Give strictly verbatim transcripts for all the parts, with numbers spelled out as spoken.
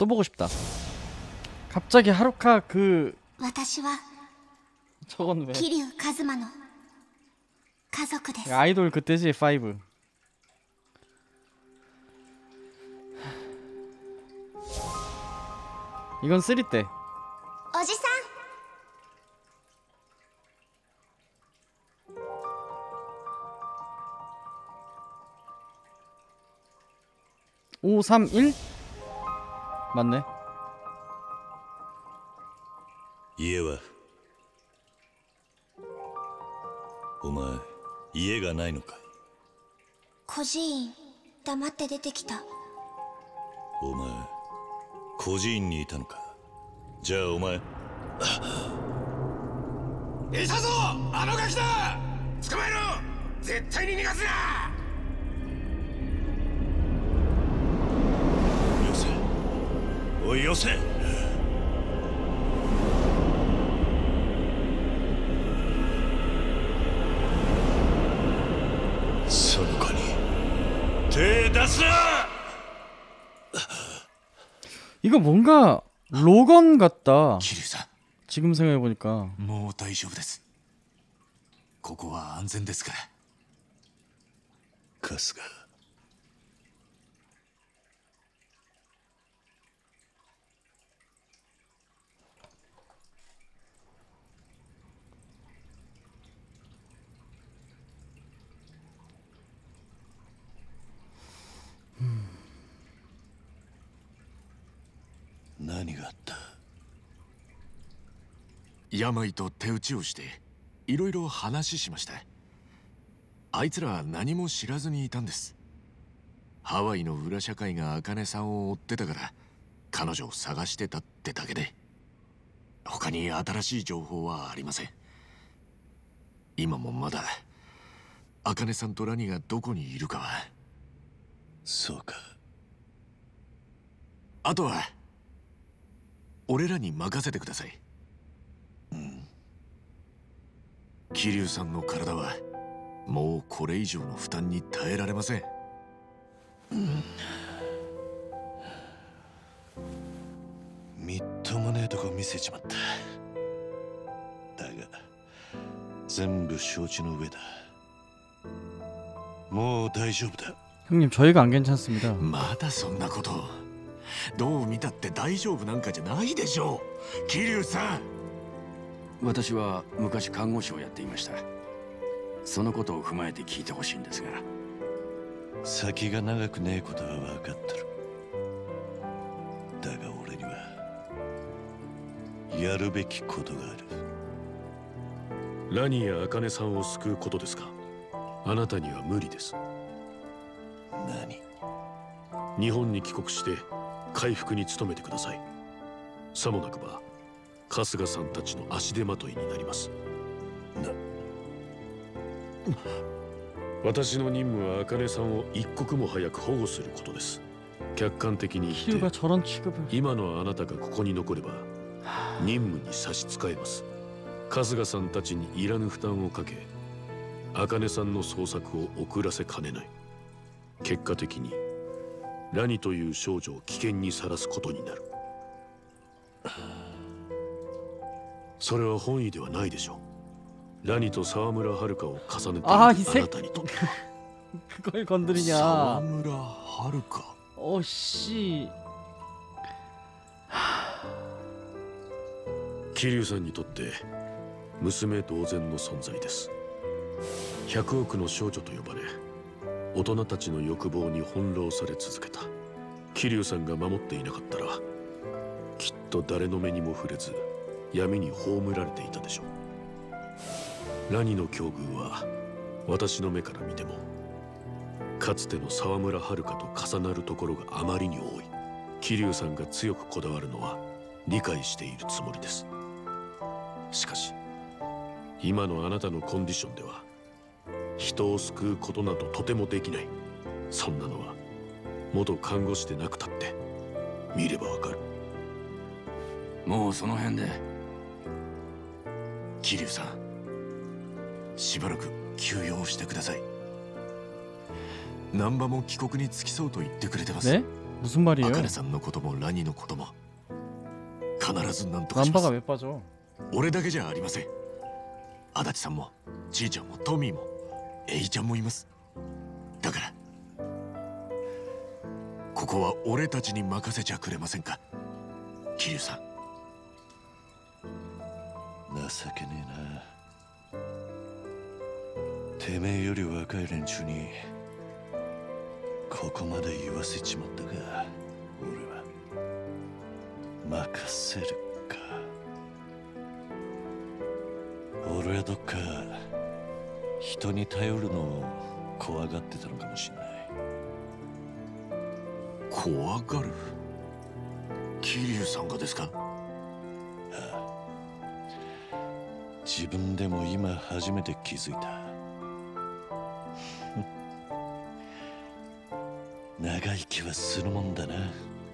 또 보고 싶다. 갑자기 하루카 그 저건 왜 아이돌 그때지. 파이브. 이건 쓰리 때. 오삼일? 맞네. 家はお前家がないのかい。 孤児院黙って出てきた。 お前孤児院にいたのか。じゃあお前いたぞあのガキだ。捕まえろ。絶対に逃がすな。よせおいよせ。その子に手出すな。 이거 뭔가 로건 같다. 지금 생각해보니까. もう大丈夫です。ここは安全ですから。春日。何があった。 病と手打ちをしていろいろ話しました。あいつら何も知らずにいたんです。ハワイの裏社会が茜さんを追ってたから彼女を探してたってだけで、他に新しい情報はありません。今もまだ茜さんとラニがどこにいるかは。 そうか。 あとは俺らに任せてください。 うん。 桐生さんの体はもうこれ以上の負担に耐えられません。 うん。みっともねえとこ見せちまった。だが全部承知の上だ。もう大丈夫だ。 형님 저희가 안 괜찮습니다. まだそんなこと。どう見たって大丈夫なんかじゃないでしょう。桐生さん。 私は昔看護師をやっていました。そのことを踏まえて聞いてほしいんですが。 先が長くねえことは分かってる。だが俺にはやるべきことがある。 ラニや茜さんを救うことですか。あなたには無理です。 何。 日本に帰国して回復に努めてください。さもなくば春日さんたちの足手まといになります。 な私の任務は茜さんを一刻も早く保護することです。客観的に言って今のあなたがここに残れば任務に差し支えます。春日さんたちにいらぬ負担をかけ茜さんの捜索を遅らせかねない。結果的にラニという少女を危険にさらすことになる。それは本意ではないでしょう。ラニと沢村遥を重ねているあなたにとっては。 그걸 건드리냐. 沢村遥。 어씨. 桐生さんにとって娘同然の存在です。百億の少女と呼ばれ大人たちの欲望に翻弄され続けた。桐生さんが守っていなかったらきっと誰の目にも触れず闇に葬られていたでしょう。ラニの境遇は私の目から見てもかつての沢村遥と重なるところがあまりに多い。桐生さんが強くこだわるのは理解しているつもりです。しかし今のあなたのコンディションでは人を救うことなどとてもできない。そんなのは元看護師でなくたって見ればわかる。 もうその辺で。 桐生さん、しばらく休養してください。難波も帰国につきそうと言ってくれてます。 ね? 무슨 말이에요? 茜さんのこともラニのことも必ず何とかしま 남바가 す。 왜 빠져? 俺だけじゃありません。足立さんもちいちゃんもトミーもエイちゃんもいます。だからここは俺たちに任せちゃくれませんか、桐生さん。 情けねえな。てめえより若い連中にここまで言わせちまったが、俺は任せるか。俺はどっか人に頼るのを怖がってたのかもしれない。 怖がる？桐生さんがですか？ 自分でも今初めて気づいた。長生きはするもんだな。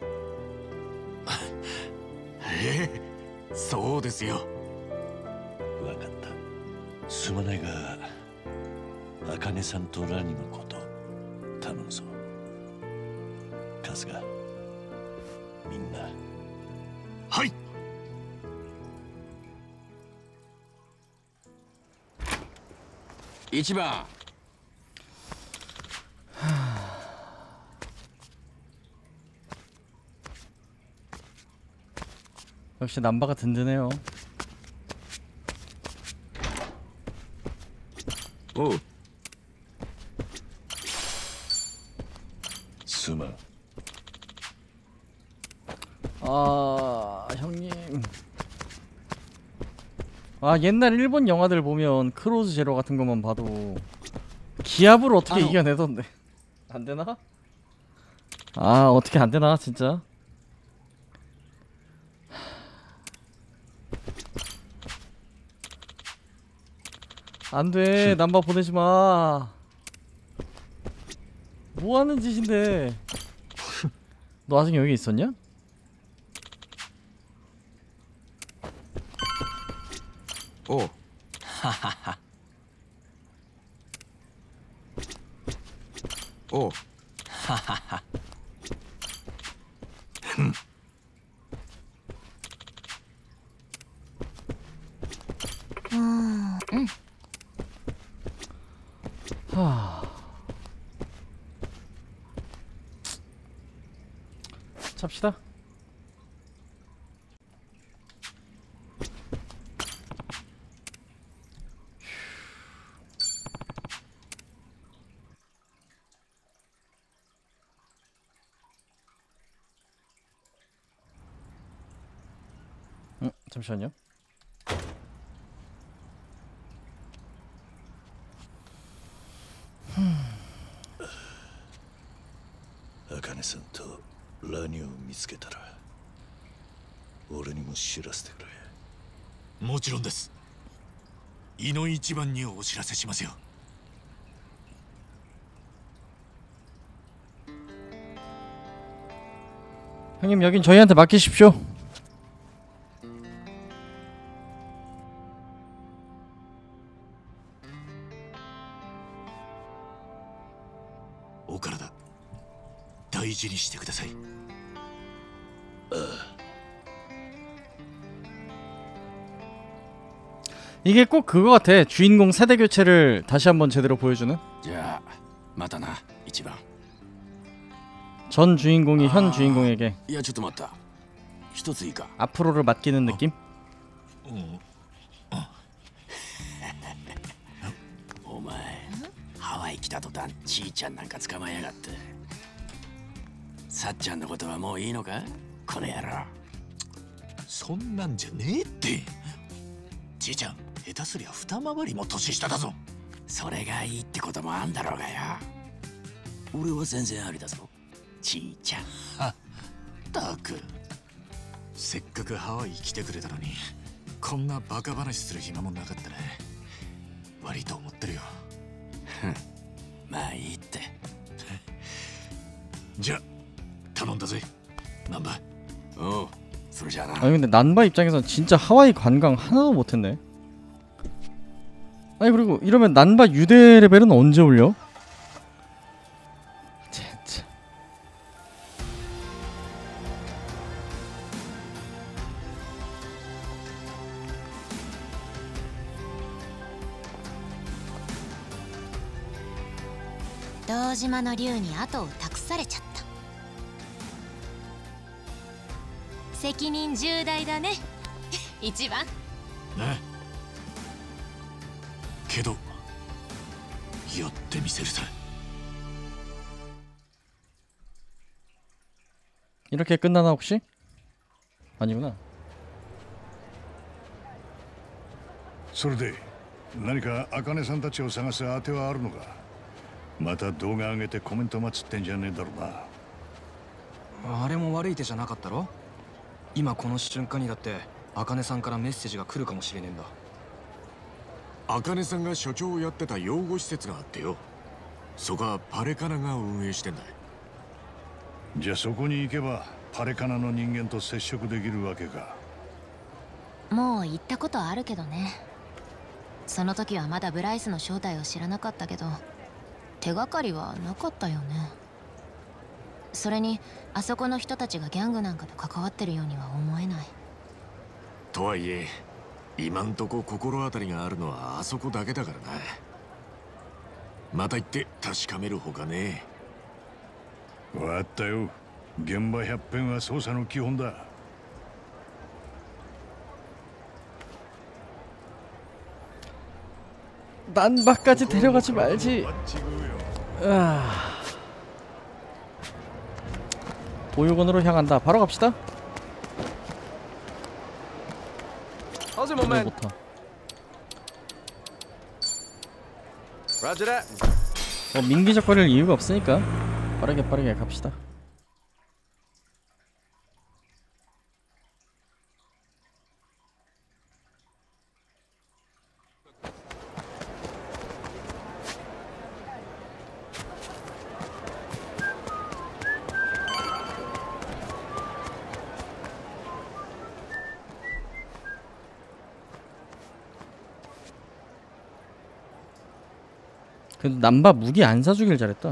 ええ、そうですよ。 わかった。すまないが茜さんとラニのこと頼むぞ。春日、みんな。 はい。 一番。 역시 남바가 든든해요. おう。 すまん。 아 형님. 아 옛날 일본 영화들 보면 크로즈 제로 같은 것만 봐도 기압을 어떻게 아유. 이겨내던데. 안 되나? 아 어떻게 안 되나 진짜. 안 돼. 남바 보내지 마. 뭐 하는 짓인데? 너 아직 여기 있었냐? 오. 오. 하... 잡시다. 음, 잠시만요. 흠. 茜さんとラニを見つけたら俺にも知らせてくれ。 もちろんです。井の一番にお知らせしますよ。 형님 여긴 저희한테 맡기십시오. 오카라다, 大事にしてください。 이게 꼭 그거 같아. 주인공 세대 교체를 다시 한번 제대로 보여주는. じゃあまたな一番。 전 주인공이 현 아. 주인공에게 いやちょっと待った。一ついいか。 앞으로를 맡기는 느낌? お前ハワイ来た途端ちーちゃんなんか捕まえやがって。さっちゃんのことはもういいのかこの野郎。 そんなんじゃねえって。じいちゃん、下手すりゃ二回りも年下だぞ。 それがいいってこともあんだろうがよ。俺は全然ありだぞちーちゃん。 ったく、せっかくハワイ来てくれたのにこんなバカ話する暇もなかったね。悪いと思ってるよ。 まあいいって。 じゃあ頼んだぜ難波。 おうそれじゃあな。 아니 근데 난바 입장에선 진짜 하와이 관광 하나도 못했네. 아니 그리고 이러면 난바 유대 레벨은 언제 올려? 진짜. 堂島の竜に後を託されちゃった。責任重大だね一番。 ね。けどやってみせるさ。 이렇게 끝나나 혹시? 아니구나. それで何か茜さんたちを探す当てはあるのか。また動画上げてコメント待つってんじゃねえだろうな。 あれも悪い手じゃなかったろ。今この瞬間にだって茜さんからメッセージが来るかもしれねえんだ。 茜さんが所長をやってた養護施設があってよ。そこはパレカナが運営してんだ。 じゃあそこに行けばパレカナの人間と接触できるわけか。 もう行ったことあるけどね。その時はまだブライスの正体を知らなかったけど手がかりはなかったよね。それにあそこの人たちがギャングなんかと関わってるようには思えない。 とはいえ今んとこ心当たりがあるのはあそこだけだからな。また行って確かめるほかねえ。 わかったよ。現場百遍は捜査の基本だ。 난바까지 데려가지 말지. 아... 보육원으로 향한다. 바로 갑시다. moment. 못하. Roger that. 뭐 민기적거릴 이유가 없으니까 빠르게 빠르게 갑시다. 근데 난바 무기 안 사주길 잘했다.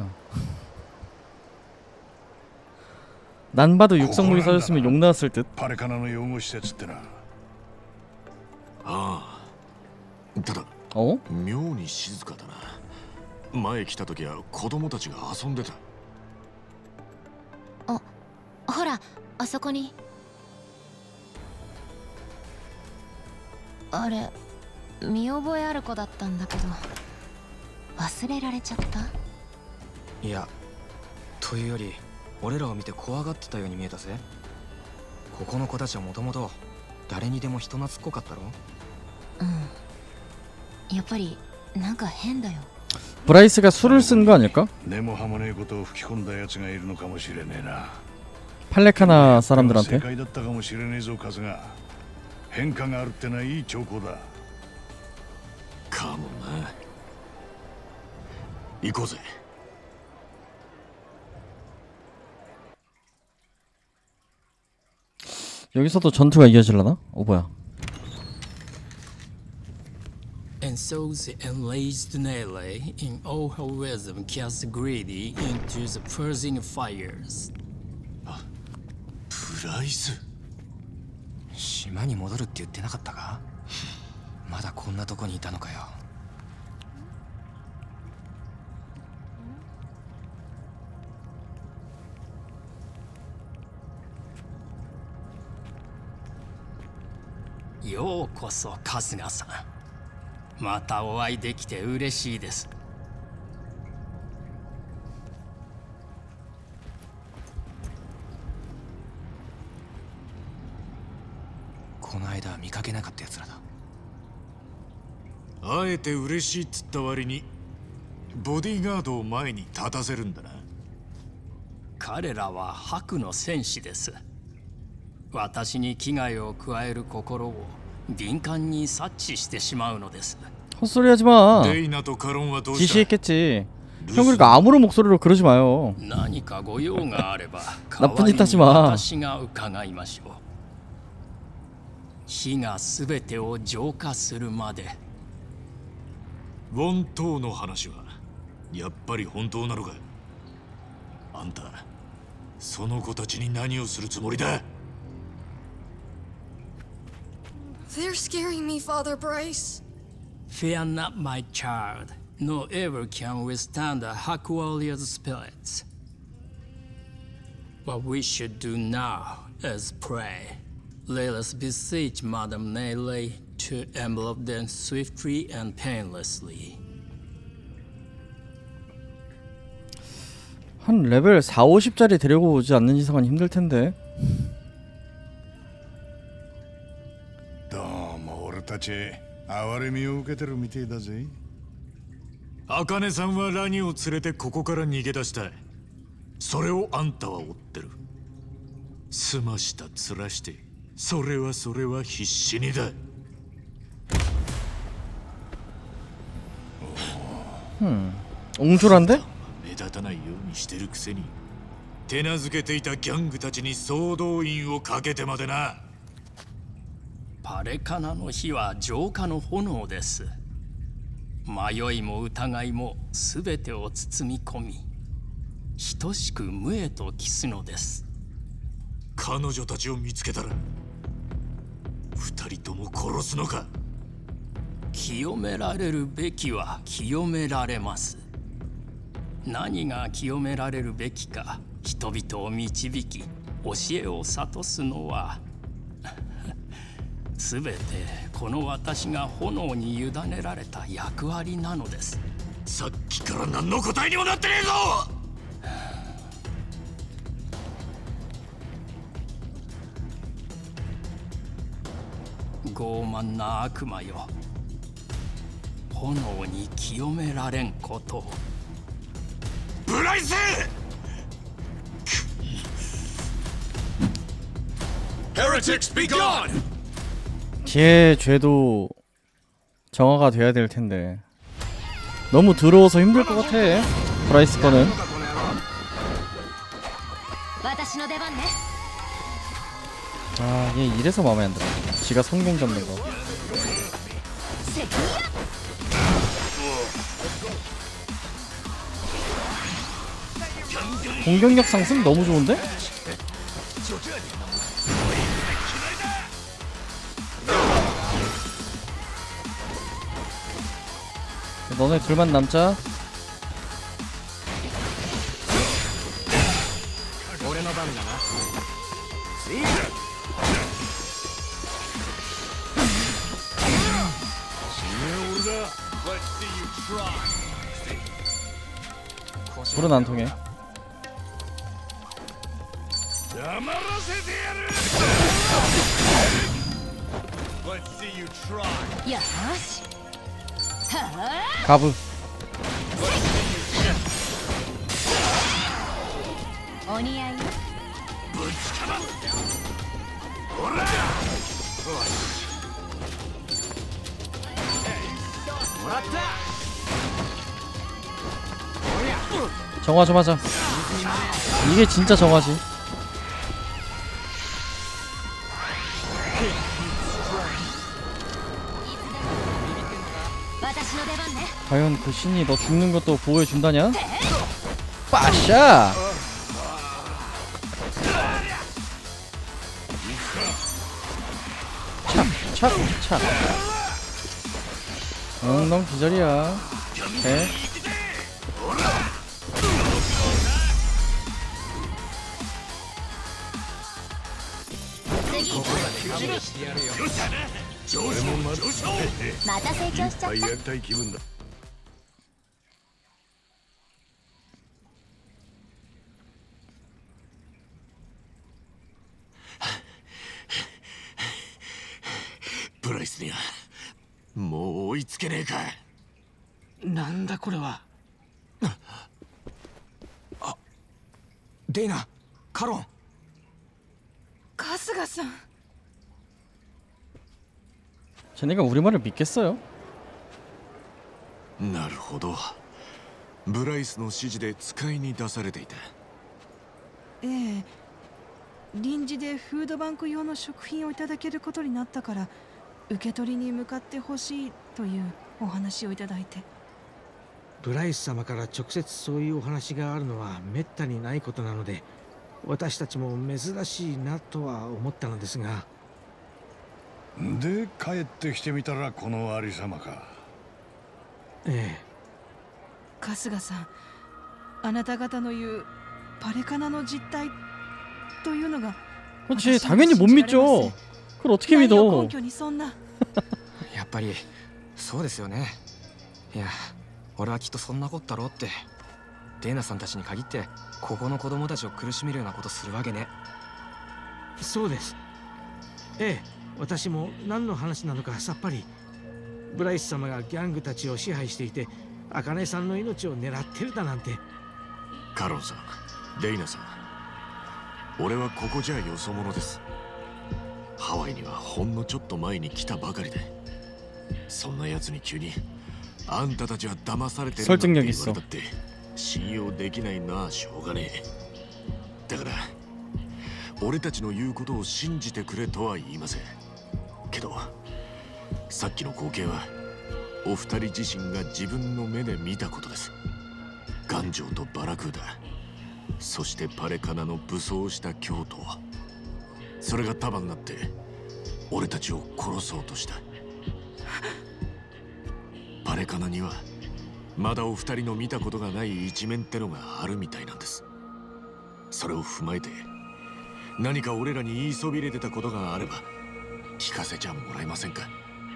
난바도 육성 무기 사줬으면 욕 나왔을 듯. パレカナの養護施設ってな。 ああ。ただ、 어? 妙に静かだな。前来た時は子供たちが遊んでた。 あ、ほら、あそこに。あれ、見覚えある子だったんだけど。忘れられちゃった？ いや、というより俺らを見て怖がってたように見えたぜ。ここの子たちはもともと誰にでも人懐っこかったろ。 うん、やっぱりなんか変だよ。 브라이스가 술을 쓴 거 아닐까? 根も葉もねえことを吹き込んだやつがいるのかもしれねえな。 팔레카나 사람들한테. 正解だったかもしれねえぞカズが。変化があるってのはいい兆候だ。 かもな。 行こうぜ。 여기서도 전투가 이어질라나? 어 뭐야? And so the enraged Nele in all her wisdom cast Greedy into the purging fires. プライス。 島に戻るって言ってなかったか？まだこんなとこにいたのかよ。 ようこそ春日さん。またお会いできて嬉しいです。 この間見かけなかったやつらだ。 あえて嬉しいっつった割にボディーガードを前に立たせるんだな。 彼らは白の戦士です。 私に危害を加える心を敏感に察知してしまうのです。 헛소리하지 마. デイナとカロンはどうした? 지시했겠지. 형 그러니까 아무런 목소리로 그러지 마요. 何かご用があれば 나쁜 짓 하지 마. 私が伺いましょう。火がすべてを浄化するまで。 ウォン島の話はやっぱり本当なのか？あんたその子たちに何をするつもりだ? They're scaring me, Father Bryce. Fear not, my child. No ever can withstand the Hack Warrior's spirits. What we should do now is pray. Let us beseech Madame Neyle to envelop them swiftly and painlessly. 한 레벨 사, 오십짜리 데리고 오지 않는 이상은 힘들 텐데. どうも俺たち哀れみを受けてるみてえだぜ。 茜さんはラニを連れてここから逃げ出したい。それをあんたは追ってる。すました面して、それはそれは必死にだ。 음, 옹졸한데? 目立たないようにしてるくせに、手なずけていたギャングたちに総動員をかけてまでな。 パレカナの火は浄化の炎です。迷いも疑いもすべてを包み込み、等しく無へと帰すのです。 彼女たちを見つけたら二人とも殺すのか。 清められるべきは清められます。何が清められるべきか、人々を導き教えを諭すのはすべてこの私が炎に委ねられた役割なのです。 さっきから何の答えにもなってねえぞ。 傲慢な悪魔よ、炎に清められんことを。 ブライス！ Heretics be gone! 걔 죄도 정화가 돼야 될 텐데 너무 더러워서 힘들 것 같아. 브라이스 거는. 아, 얘 이래서 마음에 안 들어. 지가 성공 잡는 거. 공격력 상승 너무 좋은데? 너네 둘만 남자. 불은 안 통해. 가브. 정화 좀 하자. 이게 진짜 정화지. 과연 그 신이 너 죽는 것도 보호해준다냐? 빠샤! 착! 착! 착! 응, 넌 기절이야. 네. 브라이스にはもう追いつけねえか。 なんだこれは。あ、デイナ、カロン。 春日さん。 쟤네가 우리말을 믿겠어요? なるほど。ブライスの指示で使いに出されていた。 ええ、臨時でフードバンク用の食品をいただけることになったから受け取りに向かってほしいというお話をいただいて。 ブライス様から直接そういうお話があるのはめったにないことなので、私たちも珍しいなとは思ったのですが。 で帰ってきてみたらこのありさまか。 ええ、 春日さん、あなた方の言うパレカナの実態というのが 그렇지 당연히 못 믿죠. 그걸 어떻게 믿어? 根拠にそんなやっぱりそうですよね。いや、俺はきっとそんなこったろうって。デーナさんたちに限ってここの子供たちを苦しめるようなことするわけね。 そうです。ええ、私も何の話なのかさっぱり。ブライス様がギャングたちを支配していて、茜さんの命を狙ってるだなんて。 カロンさん、デイナさん、俺はここじゃよそ者です。ハワイにはほんのちょっと前に来たばかりで、そんな奴に急にあんたたちは騙されてるなんて言われたって信用できないな。しょうがねえ。だから俺たちの言うことを信じてくれとは言いませんけど、さっきの光景はお二人自身が自分の目で見たことです。ガンジョーとバラクーダ、そしてパレカナの武装した京都、それが束になって俺たちを殺そうとした。パレカナにはまだお二人の見たことがない一面ってのがあるみたいなんです。それを踏まえて何か俺らに言いそびれてたことがあれば聞かせちゃもらえませんか。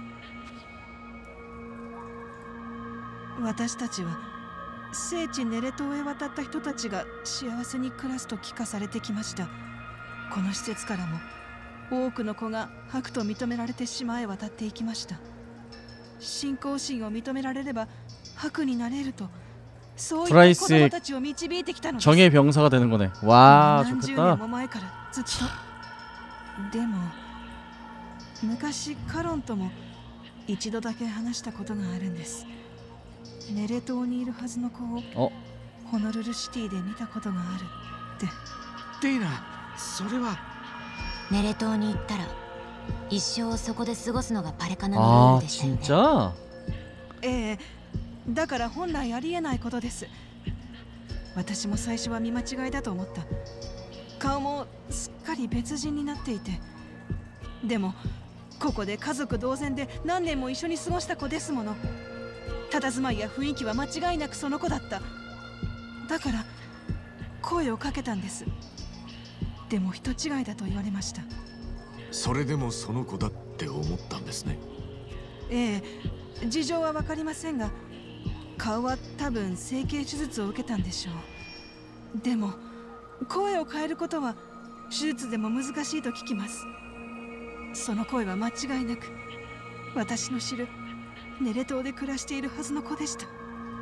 私たちは聖地ネレ島へ渡った人たちが幸せに暮らすと聞かされてきました。この施設からも多くの子が白と認められて島へ渡っていきました。信仰心を認められれば白になれると、そういった子供たちを導いてきたのです。 정의 병사가 되는 거네. 와, 何十 좋겠다. 年も前からずっと。でも昔カロンとも一度だけ話したことがあるんです。ネレ島にいるはずの子をホノルルシティで見たことがあるって。 デイナ、それはネレ島に行ったら一生そこで過ごすのがパレカナのルールでしたよね。 진짜? ええ、だから本来ありえないことです。私も最初は見間違いだと思った。顔もすっかり別人になっていて、でもここで家族同然で何年も一緒に過ごした子ですもの。佇まいや雰囲気は間違いなくその子だった。だから声をかけたんです。でも人違いだと言われました。 それでもその子だって思ったんですね。 ええ、事情は分かりませんが、顔は多分整形手術を受けたんでしょう。でも声を変えることは手術でも難しいと聞きます。その声は間違いなく私の知るネレ島で暮らしているはずの子でした。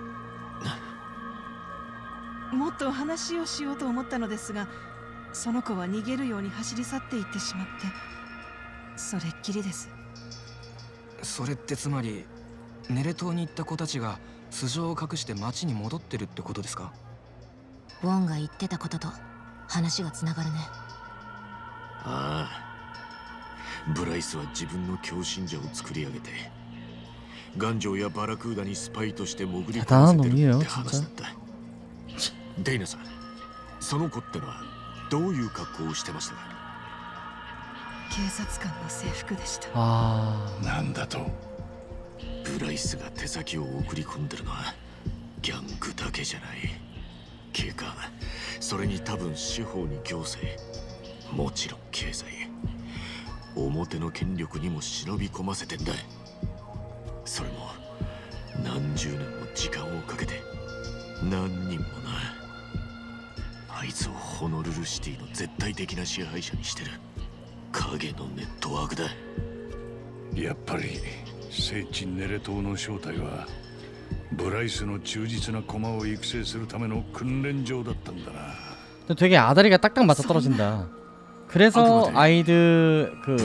もっと話をしようと思ったのですが、その子は逃げるように走り去っていってしまって、それっきりです。 それってつまりネレ島に行った子たちが素性を隠して町に戻ってるってことですか？ ウォンが言ってたことと話がつながるね。 ああ、ブライスは自分の強信者を作り上げてガンジョーやバラクーダにスパイとして潜り込ませてるって話だった。デイナさん、その子ってのはどういう格好をしてましたか？ 警察官の制服でした。 ああ、なんだと？ ブライスが手先を送り込んでるのはギャングだけじゃない。警官、それに多分司法に行政、もちろん経済、表の権力にも忍び込ませてんだ。それも何十年も時間をかけて、何人もな。あいつをホノルルシティの絶対的な支配者にしてる影のネットワークだ。 やっぱり聖地ネレ島の正体はブライスの忠実な駒を育成するための訓練場だったんだな。 되게 아다리가 딱딱 맞아 떨어진다. 그래서 아이들 그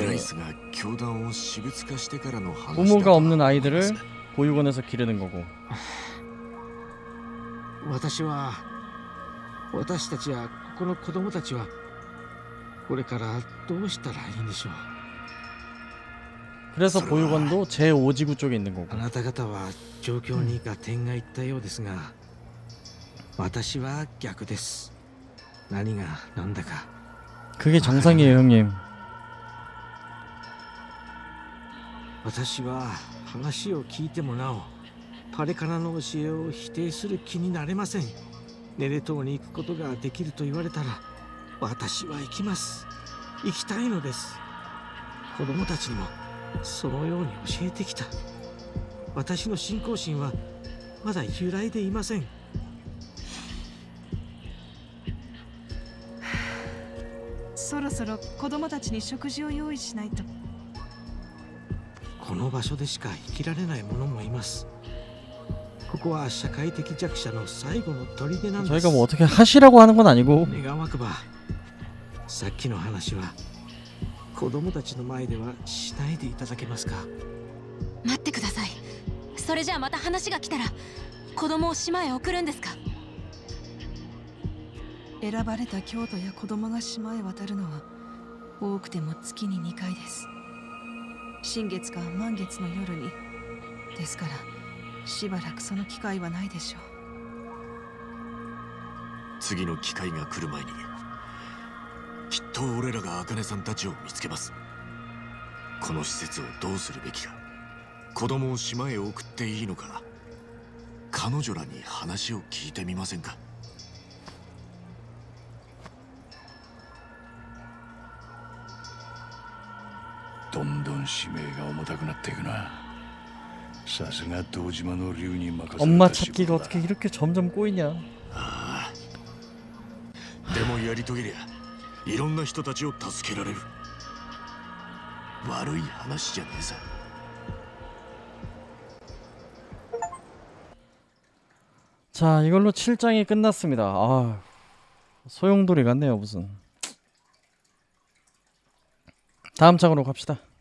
부모가 없는 아이들을 보육원에서 기르는 거고. 私は私たちやこの子供たちはこれからどうしたらいいんでしょう。 그래서 보육원도 제오 지구 쪽에 있는 거고. あなた方は状況に合点がいったようですが、私は逆です。何が何だか。 그게 정상이에요, 형님. 私は話を聞いてもなおパレカナの教えを否定する気になれません。ネレ島に行くことができると言われたら私は行きます。行きたいのです。子供たちにもそのように教えてきた。私の信仰心はまだ揺らいでいません。 そろそろ子供たちに食事を用意しないと。 この場所でしか生きられない者もいます。ここは社会的弱者の最後の砦なんです。 저희가 뭐 어떻게 하시라고 하는 건 아니고 願わくばさっきの話は子供たちの前ではしないでいただけますか。 待ってください。それじゃあまた話が来たら子供を島へ送るんですか。 選ばれた教徒や子供が島へ渡るのは多くても月ににかいです。新月か満月の夜に。ですからしばらくその機会はないでしょう。 次の機会が来る前にきっと俺らが茜さんたちを見つけます。この施設をどうするべきか、子供を島へ送っていいのか、彼女らに話を聞いてみませんか。 どんどん使命が重たくなっていくな。さすが堂島の竜に任せた 엄마 仕 찾기가 事だ。 어떻게 이렇게 점점 꼬이냐. ああ、でもやり遂げりゃいろんな人たちを助けられる。悪い話じゃねえさ。 자, 이걸로 칠 장이 끝났습니다. 아, 소용돌이 같네요 무슨. 다음 장으로 갑시다.